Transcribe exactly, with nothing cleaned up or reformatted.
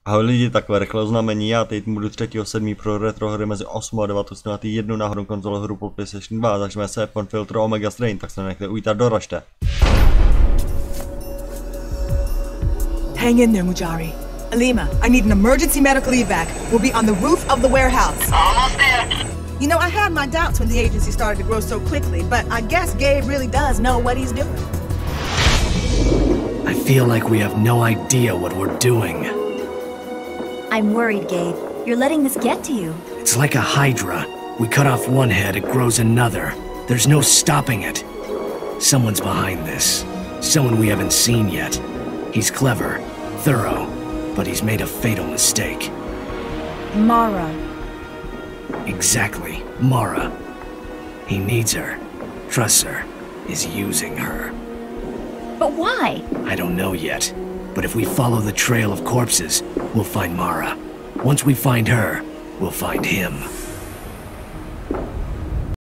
Ahoj lidi, takové rychlé oznámení, já teď budu třetího sedmý pro retro hry mezi osm a devatenáct na jednu náhodou konzole hru po PlayStation dva, začneme se F one Filter Omega Strain, tak se nechte ujít a doražte. Hang in there, Mujari. Alima, I need an emergency medical evac. We'll be on the roof of the warehouse. Almost there. You know, I had my doubts when the agency started to grow so quickly, but I guess Gabe really does know what he's doing. I feel like we have no idea what we're doing. I'm worried, Gabe. You're letting this get to you. It's like a hydra. We cut off one head, it grows another. There's no stopping it. Someone's behind this. Someone we haven't seen yet. He's clever, thorough, but he's made a fatal mistake. Mara. Exactly, Mara. He needs her, trusts her, is using her. But why? I don't know yet, but if we follow the trail of corpses, we'll find Mara. Once we find her, we'll find him.